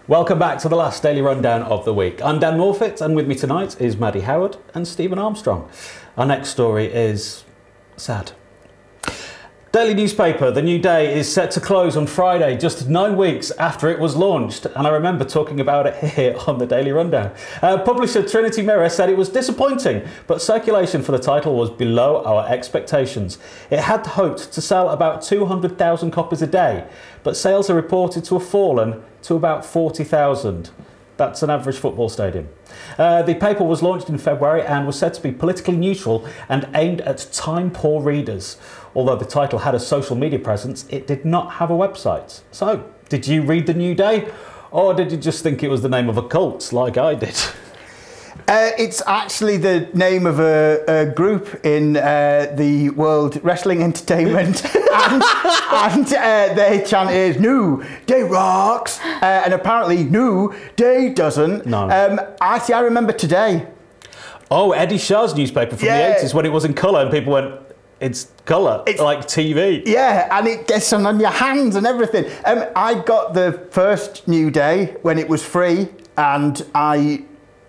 Welcome back to the last Daily Rundown of the week. I'm Dan Morfitt, and with me tonight is Madie Howard and Stephen Armstrong. Our next story is sad. Daily newspaper The New Day is set to close on Friday, just 9 weeks after it was launched, and I remember talking about it here on the Daily Rundown. Publisher Trinity Mirror said it was disappointing, but circulation for the title was below our expectations. It had hoped to sell about 200,000 copies a day, but sales are reported to have fallen to about 40,000. That's an average football stadium. The paper was launched in February and was said to be politically neutral and aimed at time-poor readers. Although the title had a social media presence, it did not have a website. So, did you read The New Day? Or did you just think it was the name of a cult, like I did? It's actually the name of a group in the World Wrestling Entertainment, and their chant is "New Day rocks," and apparently "New Day doesn't." No. Actually, I remember today. Oh, Eddie Shah's newspaper from the 80s when it was in colour, and people went, "It's colour, it's like TV." Yeah, and it gets on your hands and everything. I got the first New Day when it was free, and I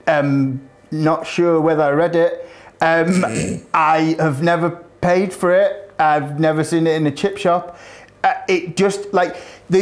not sure whether I read it. I have never paid for it. I've never seen it in a chip shop. It just like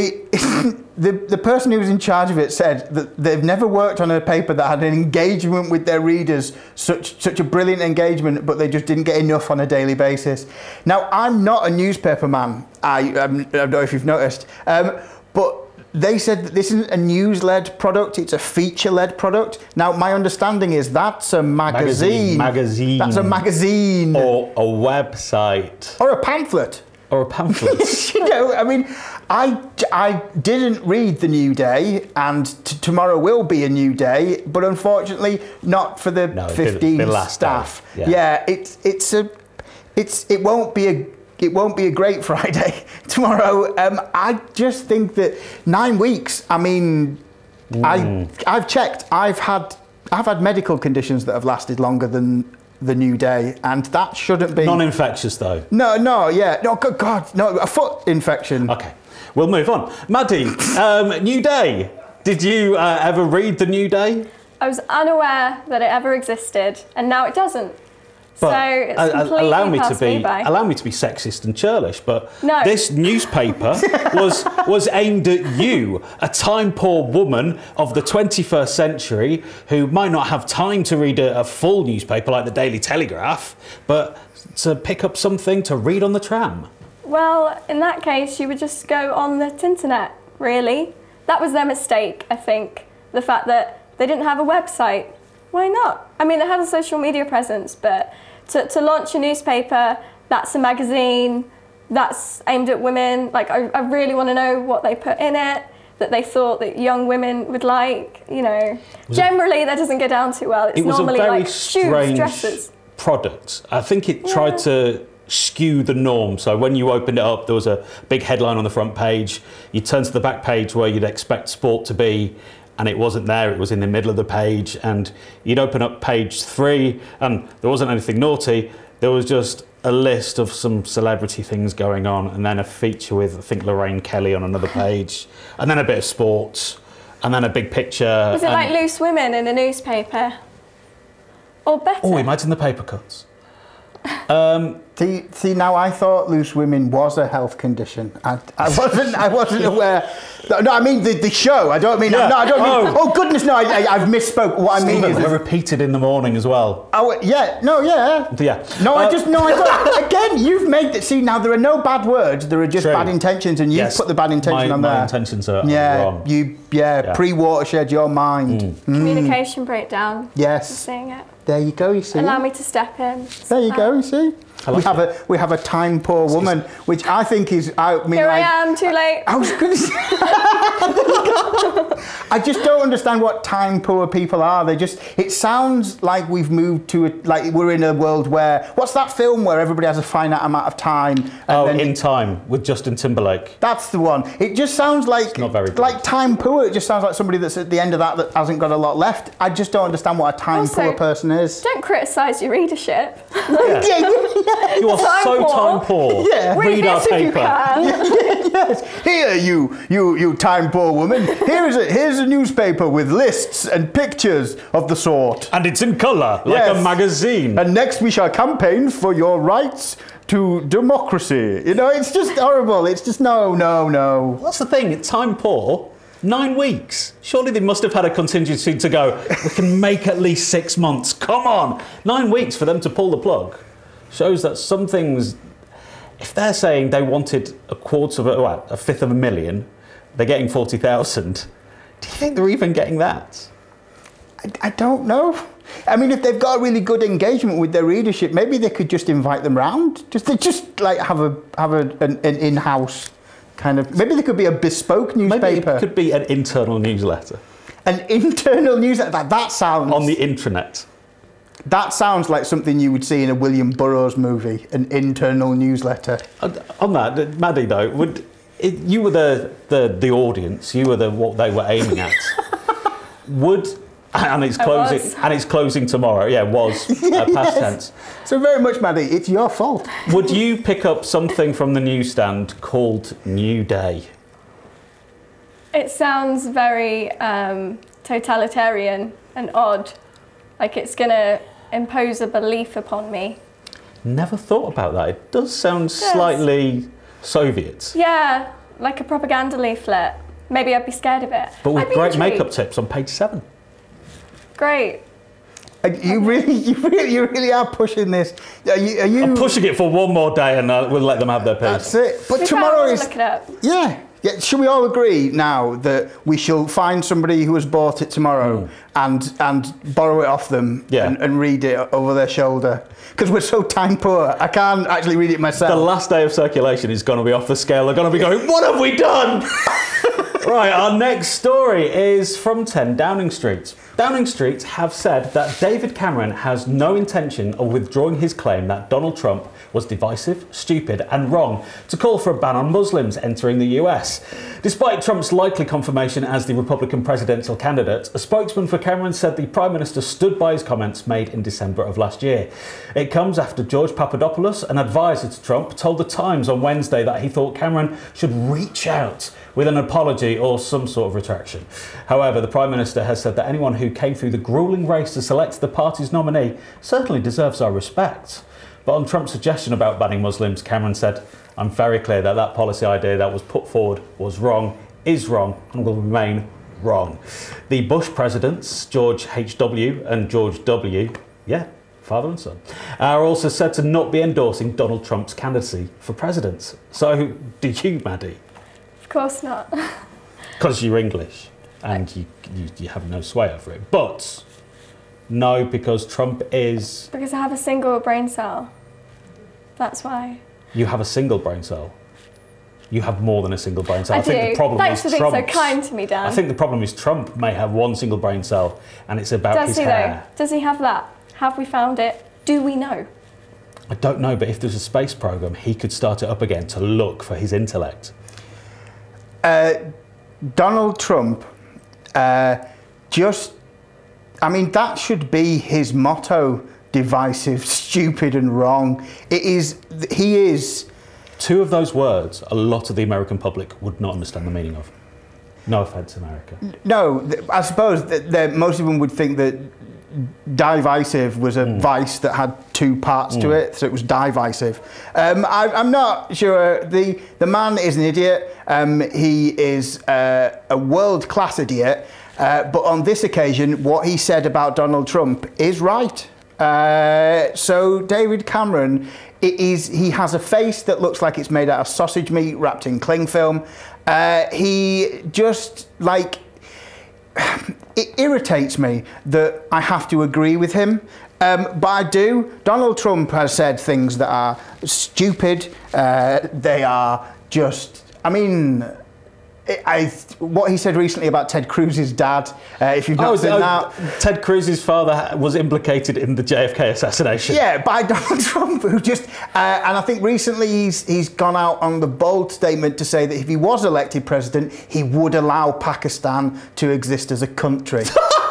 the person who was in charge of it said that they've never worked on a paper that had an engagement with their readers, such a brilliant engagement, but they just didn't get enough on a daily basis. Now, I'm not a newspaper man. I don't know if you've noticed, but they said that this isn't a news-led product, it's a feature-led product. Now, my understanding is that's a magazine. Magazine. That's a magazine. Or a website. Or a pamphlet. Or a pamphlet. You know, I mean, I didn't read The New Day, and tomorrow will be a new day, but unfortunately not for the 15 staff. Day. Yeah, it won't be a great Friday tomorrow. I just think that 9 weeks. I mean, I've checked. I've had medical conditions that have lasted longer than The New Day, and that shouldn't be non-infectious though. No, yeah, no, good God, no, a foot infection. Okay, we'll move on. Madie, New Day. Did you ever read The New Day? I was unaware that it ever existed, and now it doesn't. But so it's completely allow me to be sexist and churlish, but no. This newspaper was aimed at you, a time-poor woman of the 21st century who might not have time to read a full newspaper like the Daily Telegraph, but to pick up something to read on the tram. Well, in that case, you would just go on the internet, really. That was their mistake, I think. The fact that they didn't have a website. Why not? I mean, it had a social media presence, but to launch a newspaper that's a magazine, that's aimed at women, like I really want to know what they put in it, that they thought that young women would like, you know. Generally, that doesn't go down too well. It's normally like shoes, dresses. Product. I think it tried to skew the norm. So when you opened it up, there was a big headline on the front page. You turn to the back page where you'd expect sport to be, and it wasn't there, it was in the middle of the page, and you'd open up page 3 and there wasn't anything naughty, there was just a list of some celebrity things going on, and then a feature with, I think, Lorraine Kelly on another page, and then a bit of sports, and then a big picture. Was it like loose women in a newspaper? Or better? Oh, imagine the paper cuts. See, now I thought loose women was a health condition. I wasn't aware. No, I mean the show. I don't mean. Yeah. No, I don't mean. Oh goodness, no! I've misspoke. What Stephen, I mean is repeated in the morning as well. Oh yeah, no, yeah. Yeah. No, I thought, again, you've made it. See, now there are no bad words. There are just bad intentions, and you've put the bad intention on there. My intentions are wrong. Pre-watershed your mind. Communication breakdown. Yes. I'm seeing it. There you go. You see. Allow me to step in. There you go. You see. We have a time poor woman, which I think is. Here I am, too late. I was going to say. I just don't understand what time poor people are. It sounds like we've moved to like we're in a world where, what's that film where everybody has a finite amount of time? And In Time with Justin Timberlake. That's the one. It just sounds like not very like time poor. It just sounds like somebody that's at the end of that hasn't got a lot left. I just don't understand what a time poor person is. Don't criticise your readership. Yeah. You are so time poor. Yeah. Read our paper. Yes. Here, you time poor woman. Here's a newspaper with lists and pictures of the sort. And it's in colour, like Yes. a magazine. And next we shall campaign for your rights to democracy. You know, it's just horrible. It's just no. That's the thing, it's time poor. 9 weeks. Surely they must have had a contingency to go, we can make at least 6 months. Come on. 9 weeks for them to pull the plug. Shows that some things, if they're saying they wanted a fifth of a million, they're getting 40,000. Do you think they're even getting that? I don't know. I mean, if they've got a really good engagement with their readership, maybe they could just invite them round. Just like have an in-house kind of. Maybe there could be a bespoke newspaper. Maybe it could be an internal newsletter. An internal newsletter. That sounds on the intranet. That sounds like something you would see in a William Burroughs movie. An internal newsletter. On that, Madie, though, you were the audience. You were what they were aiming at. And it's closing tomorrow. Yeah, past tense. So very much, Madie, it's your fault. Would you pick up something from the newsstand called New Day? It sounds very totalitarian and odd. Like it's going to impose a belief upon me. Never thought about that. It does sound slightly Soviet. Yeah, like a propaganda leaflet. Maybe I'd be scared of it. But with great makeup tips on page 7. Great. You really are pushing this. Are you? I'm pushing it for one more day, and we'll let them have their piece. That's it. But tomorrow is. Look it up. Yeah. Should we all agree now that we shall find somebody who has bought it tomorrow and borrow it off them and read it over their shoulder? Because we're so time poor, I can't actually read it myself. The last day of circulation is going to be off the scale. They're going to be going, what have we done? Right, our next story is from 10 Downing Street. Downing Street have said that David Cameron has no intention of withdrawing his claim that Donald Trump was divisive, stupid and wrong to call for a ban on Muslims entering the US. Despite Trump's likely confirmation as the Republican presidential candidate, a spokesman for Cameron said the Prime Minister stood by his comments made in December of last year. It comes after George Papadopoulos, an advisor to Trump, told The Times on Wednesday that he thought Cameron should reach out with an apology or some sort of retraction. However, the Prime Minister has said that anyone who came through the gruelling race to select the party's nominee certainly deserves our respect. But on Trump's suggestion about banning Muslims, Cameron said, I'm very clear that that policy idea that was put forward was wrong, is wrong, and will remain wrong. The Bush presidents, George H.W. and George W., father and son, are also said to not be endorsing Donald Trump's candidacy for president. So, do you, Madie? Of course not. Because you're English and you have no sway over it. But no, because Trump is... Because I have a single brain cell. That's why. You have a single brain cell. You have more than a single brain cell. I do. Think the problem Thanks is for being Trump's, so kind to me, Dan. I think the problem is Trump may have one single brain cell and it's about Does his he hair. though? Does he have that? Have we found it? Do we know? I don't know, but if there's a space program, he could start it up again to look for his intellect. Donald Trump, that should be his motto: divisive, stupid and wrong. He is. 2 of those words, a lot of the American public would not understand the meaning of. No offence, America. No, I suppose that most of them would think that divisive was a vice that had 2 parts to it, so it was divisive. I'm not sure. The man is an idiot. He is a world-class idiot. But on this occasion, what he said about Donald Trump is right. So David Cameron, he has a face that looks like it's made out of sausage meat wrapped in cling film. He just it irritates me that I have to agree with him, but I do. Donald Trump has said things that are stupid. They are just, what he said recently about Ted Cruz's dad, if you've not seen that. Ted Cruz's father was implicated in the JFK assassination. Yeah, by Donald Trump, who just... and I think recently he's gone out on the bold statement to say that if he was elected president, he would allow Pakistan to exist as a country.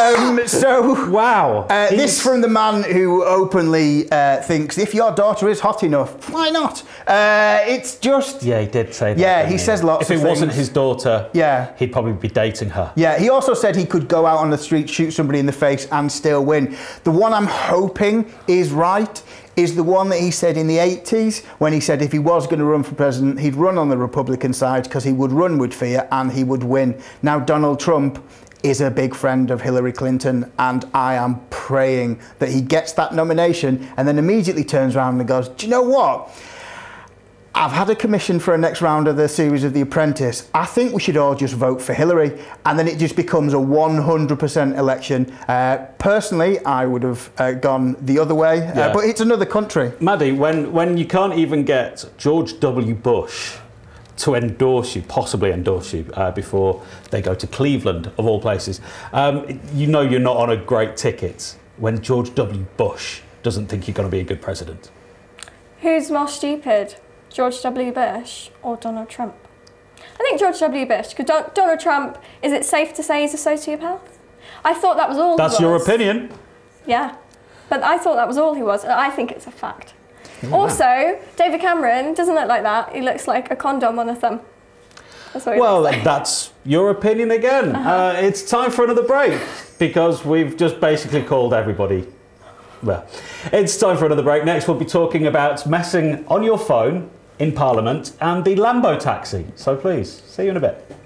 Wow. This from the man who openly thinks if your daughter is hot enough, why not? It's just... Yeah, he did say that. Yeah, he says lots of things. If it wasn't his daughter, yeah, he'd probably be dating her. Yeah, he also said he could go out on the street, shoot somebody in the face and still win. The one I'm hoping is right is the one that he said in the 80s when he said if he was going to run for president, he'd run on the Republican side because he would run with fear and he would win. Now, Donald Trump is a big friend of Hillary Clinton, and I am praying that he gets that nomination and then immediately turns around and goes, do you know what? I've had a commission for a next round of the series of The Apprentice. I think we should all just vote for Hillary, and then it just becomes a 100% election. Personally, I would have gone the other way, but it's another country. Madie, when you can't even get George W. Bush to endorse you, possibly endorse you, before they go to Cleveland, of all places, you know you're not on a great ticket when George W. Bush doesn't think you're going to be a good president. Who's more stupid? George W. Bush or Donald Trump? I think George W. Bush, because Donald Trump, is it safe to say he's a sociopath? I thought that was all That's he was. your opinion. Yeah, but I thought that was all he was, and I think it's a fact. Also, David Cameron doesn't look like that. He looks like a condom on a thumb. That's what he looks like. That's your opinion again. It's time for another break, because we've just basically called everybody. Well, it's time for another break. Next, we'll be talking about messing on your phone in Parliament and the Lambo taxi. So please, see you in a bit.